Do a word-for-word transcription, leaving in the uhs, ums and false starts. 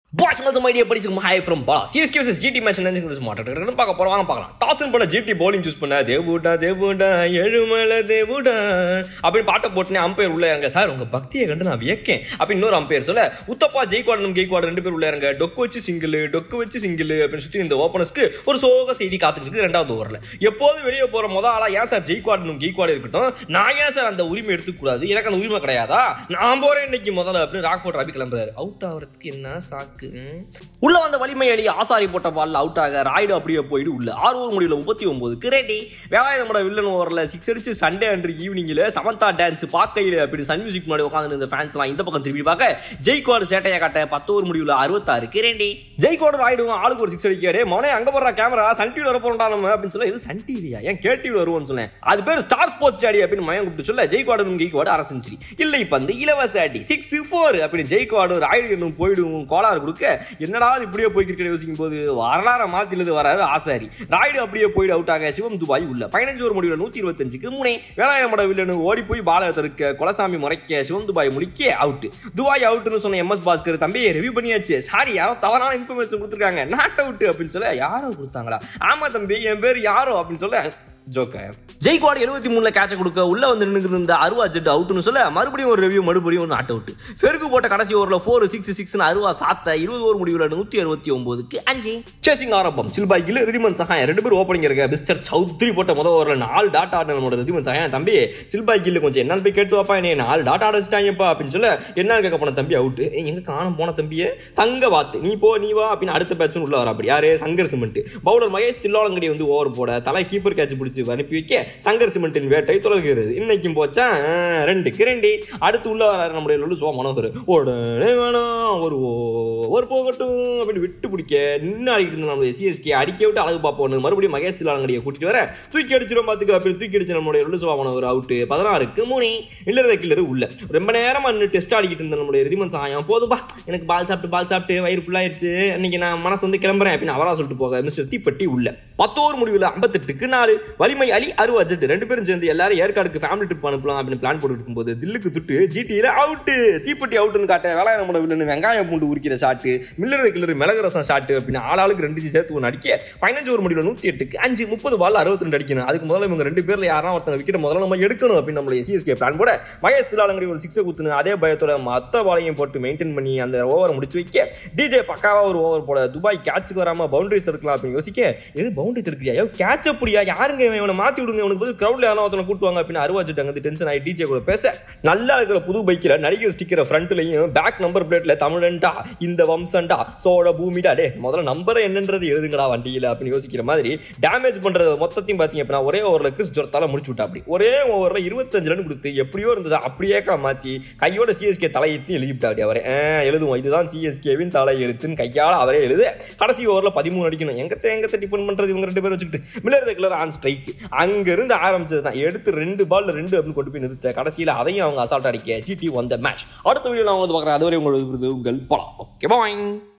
Boys and girls, my dear buddies, hi from Balaw. C S K versus G T match and this matter. பார்க்க போறோம் வாங்க பார்க்கலாம். Toss பண்ண G T bowling choose பண்ண தேவுடா தேவுடா எழுமல தேவுடா அப்படி பாட்ட போட்டுனே அம்பையர் உள்ள இறங்க சார் உங்க பக்தியை கண்டு நான் வியக்கேன் அப்படி இன்னொரு அம்பையர் சொல்ல உத்தப்பா ஜெய்க்வாடனும் கெய்க்வாட் ரெண்டு பேர் உள்ள இறங்க டொக்கு வச்சு சிங்கிள் டொக்கு வச்சு சிங்கிள் அப்படின்னு சுத்தி இந்த ஓபனர்ஸ்க்கு ஒரு சோக செய்தி காத்துட்டு இருக்கு ரெண்டாவது ஓவர்ல. எப்போது வெளியே போற முத ஆளா ஏன் சார் ஜெய்க்வாடனும் கெய்க்வாட் இருக்கட்டும் நான் ஏன் சார் அந்த உரிமை எடுத்துக்க கூடாது எனக்கு அந்த உரிமை கிடையாதா நான் போறேன் இன்னைக்கு முதல்ல அப்படின்னு ராக்ஃபோர்ட் ரவி கிளம்புறாரு. அவுட் ஆகிறதுக்கு என்ன சாக்கு உள்ள வந்த வலிமை அலி ஆசாரி போட்ட பால்ல அவுட் ஆக ராய்டு அப்படியே போயிட்டு உள்ள ஆறு ஓவர் முடியல முப்பத்தி ஒன்பதுக்கு ரெடி வேலாயுதமோட வில்லன் ஓவரில் சிக்ஸ் அடிச்சு சண்டே அன்று ஈவினிங்ல சமந்தா டான்ஸ் பார்க்கையில அப்படி சன் மியூசிக் முன்னாடி உட்காந்து இந்த ஃபேன்ஸ் எல்லாம் இந்த பக்கம் திரும்பி பார்க்க ஜெய்க்வாட் சேட்டையை காட்ட பத்து ஓவர் முடிவுல அறுபத்தாறுக்கு ரெடி ஜெய்க்வாட் ராய்டும் ஆளுக்கு ஒரு சிக்ஸ் அடிக்காரு மோனே அங்க போடுற கேமரா சன் டிவில வர போறா நம்ம அப்படின்னு சொல்ல இது சன் டிவியா ஏன் கே டிவில வருவோம்னு சொன்னேன் அது பேர் ஸ்டார் ஸ்போர்ட்ஸ் ஸ்டாடி அப்படின்னு மயம் கூப்பிட்டு சொல்ல ஜெய்க்வாடும் கெய்க்வாட் அரை செஞ்சுரி இல்லை பந்து இலவச அடி சிக்ஸ் ஃபோர் அப்படின்னு ஜெய்க்வாடும் ராய்டு போயிடும் கோளாறு கொடுக்க என்னடா இப்படியே போய் கிரிக்கெட் யோசிக்கும் போது வரலாறு மாத்திலது வராது ஆசாரி ராய்டு அப்படியே போயிட்டு அவுட் ஆக சிவம் துபாய் உள்ள பதினஞ்சு ஒரு முடிவுல நூத்தி இருபத்தி அஞ்சுக்கு மூணே வேலாயுதமோட வில்லனு ஓடி போய் பால தடுக்க கொலசாமி முறைக்க சிவம் துபாய் முடிக்க அவுட் துபாய் அவுட்னு சொன்ன எம் எஸ் பாஸ்கர் தம்பி ரிவ்யூ பண்ணியாச்சு சாரி யாரோ தவறான இன்ஃபர்மேஷன் கொடுத்துருக்காங்க நாட் அவுட் அப்படின்னு சொல்ல யாரோ கொடுத்தாங்களா ஆமா தம்பி என் பேர் யாரோ அப்படின்னு சொல்ல ஜோக்கர் ஜெய்க்வாட் எழுபத்தி மூணுல கேட்ச கொடுக்க உள்ள வந்து நின்று இருந்த அருவா ஜெட் அவுட்னு சொல்ல மறுபடியும் ஒரு ரிவ்யூ மறுபடியும் ஒரு நாட் அவுட் பெருக்கு போட்ட கடைசி ஓவர்ல ஃபோர் சிக்ஸ் சிக்ஸ் அருவா சாத்த இருபது ஓவர் முடிவுல நூத்தி அறுபத்தி ஒன்பதுக்கு அஞ்சு சேசிங் ஆரம்பம் சில்பாய் கில் ரிதிமன் சகாயம் ரெண்டு பேரும் ஓப்பனிங் இருக்க மிஸ்டர் சௌத்ரி போட்ட முதல் ஓவர்ல நாலு டாட் ஆட நம்மளோட ரிதிமன் சகாயம் தம்பி சில்பாய் கில் கொஞ்சம் என்னன்னு போய் கேட்டு வாப்பா என்ன நாலு டாட் ஆட வச்சுட்டாங்கப்பா அப்படின்னு சொல்ல என்னன்னு கேட்க போன தம்பி அவுட் எங்க காண போன தம்பியே தங்க வாத்து நீ போ நீ வா அப்படின்னு அடுத்த பேட்ஸ்மேன் உள்ள வர அப்படி யாரு சங்கர் சிமெண்ட் பவுலர் மகேஷ் தில்லாலங்கடி வந்து ஓவர் போட தலை கீப்பர் கேட்ச் பிடிச்சி அனுப்பி வைக்க சங்கர் சிமெண்டின் வேட்டை தொடர்கிறது இன்னைக்கும் போச்சா ரெண்டுக்கு ரெண்டு அடுத்து உள்ள வர நம்முடைய லொல்லு சோ மனோகர் உடனே வேணாம் ஒரு ஒரு போகட்டும் அப்படின்னு விட்டு பிடிக்க நின்று அடிக்கிட்டு இருந்த நம்மளுடைய சிஎஸ்கே அடிக்க விட்டு அழகு பார்ப்போம் மறுபடியும் மகேஷ் தில்லாலங்கடியை கூட்டிட்டு வர தூக்கி அடிச்சிடும் பார்த்துக்க அப்படி தூக்கி அடிச்சு நம்மளுடைய லொல்லு சோ மனோகர் அவுட்டு பதினாறுக்கு மூணு இல்லறத கில்லரு உள்ள ரொம்ப நேரமா நின்று டெஸ்ட் ஆடிக்கிட்டு இருந்த நம்மளுடைய ரிதிமன் சாயம் போதும்பா எனக்கு பால் சாப்பிட்டு பால் சாப்பிட்டு வயிறு ஃபுல்லாயிருச்சு இன்னைக்கு நான் மனசு வந்து கிளம்புறேன் அப்படின்னு அவரா சொல்லிட்டு போக மிஸ்டர் தீப்பட்டி உள்ள பத்து ஓவர் முடிவில் ஐம்பத்தெட்டுக்கு நாலு வலிமை அலி அருவா ஜெட் ரெண்டு பேரும் சேர்ந்து எல்லாரும் ஏற்காடுக்கு ஃபேமிலி ட்ரிப் அனுப்பலாம் அப்படின்னு பிளான் போட்டு இருக்கும்போது தில்லுக்கு துட்டு ஜிடியில அவுட்டு தீப்பட்டி அவுட்டுன்னு காட்ட வேலாயுதமோட வில்லனு வெங்காயம் பூண்டு உரிக்கிற ஷாட்டு மில்லர் கில்லர் மிளகு ரசம் ஷாட்டு அப்படின்னு ஆளாளுக்கு ரெண்டு சேர்த்து ஒன்று அடிக்க பதினஞ்சு ஒரு முடிவில் நூத்தி எட்டுக்கு அஞ்சு முப்பது பால் அறுபத்தி ரெண்டு அடிக்கணும் அதுக்கு முதல்ல இவங்க ரெண்டு பேர்ல யாரும் ஒருத்தங்க விக்கெட் முதல்ல நம்ம எடுக்கணும் அப்படின்னு நம்மளுடைய சிஎஸ்கே பிளான் போட மகேஷ் தில்லாலங்கடி ஒரு சிக்ஸை குத்துன்னு அதே பயத்தோட மற்ற பாலையும் போட்டு மெயின்டைன் பண்ணி அந்த ஓவரை முடிச்சு வைக்க டிஜே பக்காவா ஒரு ஓவர் போட துபாய் கேட்சுக்கு வராம பவுண்டரிஸ் எடுக்கலாம் அப்படின்னு யோசிக்க எது பவுண்டரிஸ் எடுக்கிறியா கேட்ச் அப்படியா யாருங்க இவனை மாத்தி விடுங்க இவனுக்கு போது கிரௌட்ல யாரும் ஒருத்தனை கூட்டுவாங்க அப்படின்னு அருவாச்சிட்டு அங்கே டென்ஷன் ஆகி டிஜே கூட பேச நல்லா இருக்கிற புது பைக்கில் நடிகர் ஸ்டிக்கர் ஃப்ரண்ட்லையும் பேக் நம்பர் பிளேட்ல தமிழன்டா இந்த வம்சன்டா சோட பூமிடா டே முதல்ல நம்பரை என்னன்றது எழுதுங்கடா வண்டியில் அப்படின்னு யோசிக்கிற மாதிரி டேமேஜ் பண்றது மொத்தத்தையும் பார்த்தீங்க அப்படின்னா ஒரே ஓவரில் கிறிஸ் ஜொரத்தால முடிச்சு விட்டா அப்படி ஒரே ஓவரில் இருபத்தஞ்சு ரன் கொடுத்து எப்படியோ இருந்தது அப்படியே மாற்றி கையோட சிஎஸ்கே தலையெழுத்து எழுதிவிட்டா அப்படி அவரே எழுதுவோம் இதுதான் சிஎஸ்கேவின் தலை எழுத்துன்னு கையால் அவரே எழுது கடைசி ஓவரில் பதிமூணு அடிக்கணும் எங்கத்தை எங்கத்தை டிஃபன் பண்றது இவங்க ரெண்டு பேரும் வச்சுக்கிட்டு மில்லர் கில்லர் ஆன் ஸ்ட்ரைக் அங்க இருந்து ஆரம்பிச்சது தான் எடுத்து ரெண்டு பால் ரெண்டு அப்படின்னு கொண்டு போய் நிறுத்த கடைசியில் அதையும் அவங்க அசால்ட் அடிக்க ஜிடி வந்த மேட்ச் அடுத்த வீடியோ நான் வந்து பார்க்குறேன் அதுவரை உங்களுக்கு உங்கள் பலம் ஓகே பாய்.